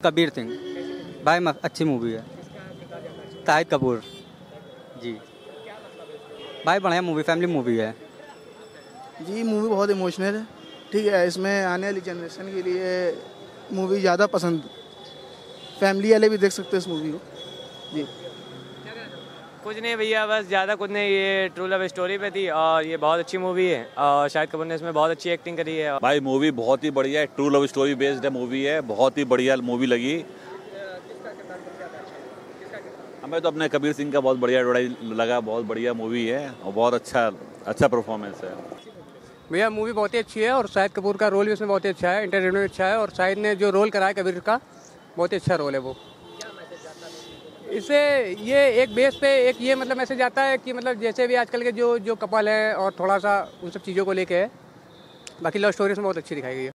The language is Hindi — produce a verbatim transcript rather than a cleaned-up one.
कबीर सिंह भाई म- अच्छी मूवी है। शाहिद कपूर जी भाई बढ़िया मूवी, फैमिली मूवी है। जी मूवी बहुत इमोशनल है। ठीक है, इसमें आने वाली जनरेशन के लिए मूवी ज़्यादा पसंद, फैमिली वाले भी देख सकते हैं इस मूवी को। जी कुछ नहीं भैया, बस ज़्यादा कुछ नहीं, ये ट्रू लव स्टोरी पे थी और ये बहुत अच्छी मूवी है और शाहिद कपूर ने इसमें बहुत अच्छी एक्टिंग करी है। भाई मूवी बहुत ही बढ़िया है, ट्रू लव स्टोरी बेस्ड है मूवी है, बहुत ही बढ़िया मूवी लगी। हमें तो अपने कबीर सिंह का बहुत बढ़िया एडवर्टाइज लगा, बहुत बढ़िया मूवी है और बहुत अच्छा अच्छा परफॉर्मेंस है। भैया मूवी बहुत ही अच्छी है और शाहिद कपूर का रोल भी उसमें बहुत ही अच्छा है, एंटरटेनमेंट अच्छा है और शाहिद ने जो रोल करा है कबीर का, बहुत ही अच्छा रोल है वो। इससे ये एक बेस पे एक ये मतलब मैसेज आता है कि मतलब जैसे भी आजकल के जो जो कपल हैं और थोड़ा सा उन सब चीज़ों को लेके है, बाकी लव स्टोरीज में बहुत अच्छी दिखाई गई है।